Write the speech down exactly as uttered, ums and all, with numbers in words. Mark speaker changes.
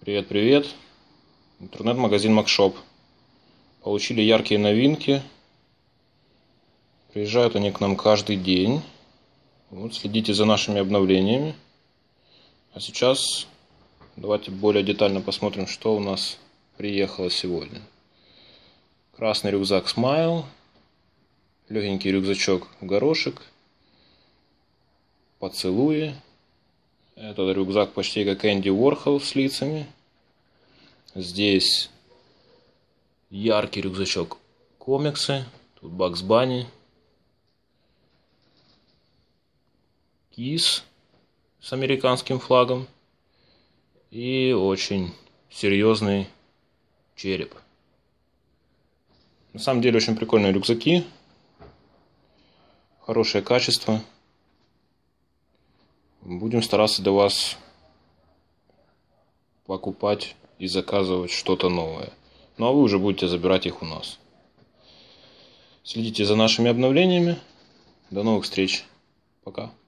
Speaker 1: Привет, привет. Интернет-магазин Макшоп. Получили яркие новинки. Приезжают они к нам каждый день. Вот, следите за нашими обновлениями. А сейчас давайте более детально посмотрим, что у нас приехало сегодня. Красный рюкзак Smile. Легенький рюкзачок Горошек. Поцелуи. Этот рюкзак почти как Энди Уорхол с лицами. Здесь яркий рюкзачок комиксы. Тут Бакс Банни. Кис с американским флагом. И очень серьезный череп. На самом деле очень прикольные рюкзаки. Хорошее качество. Будем стараться для вас покупать и заказывать что-то новое. Ну а вы уже будете забирать их у нас. Следите за нашими обновлениями. До новых встреч. Пока.